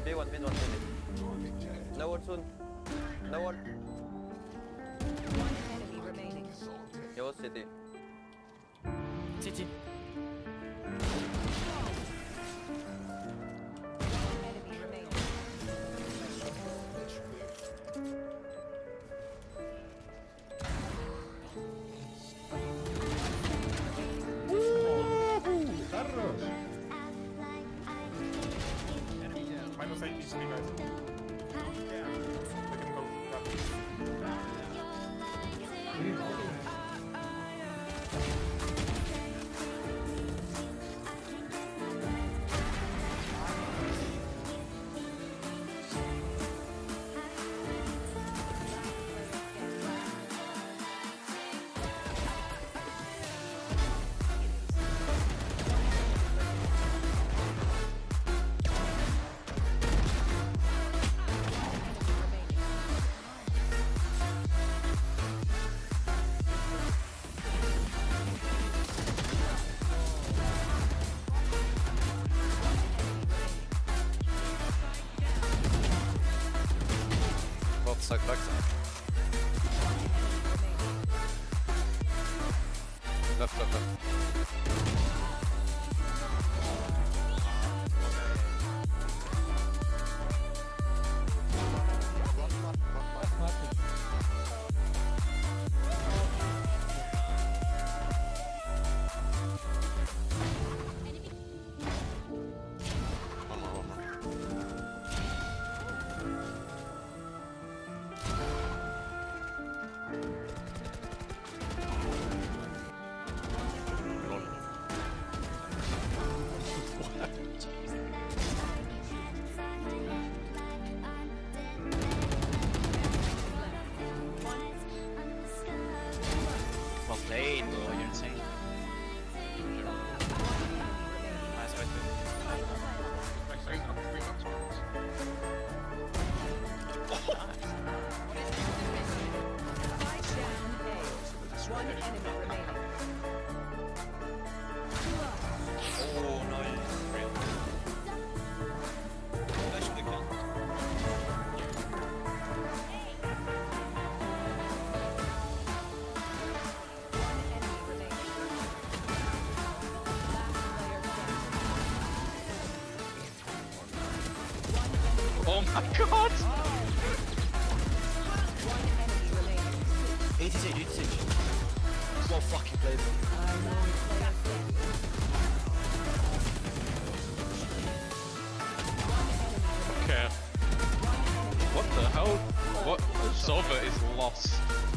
B, one mid, one mid. No word soon. No word. One enemy remaining. He was city. CT. Enemy remaining. Minus 8 each, guys. Yeah. We can go grab these. Suck back. Left. Well played, bro. You're insane. Nice fight, One enemy remaining. Oh, no, it's real. I should have killed. Oh my god! 86. Well fucking played. Okay. What the hell? What? Sova is lost.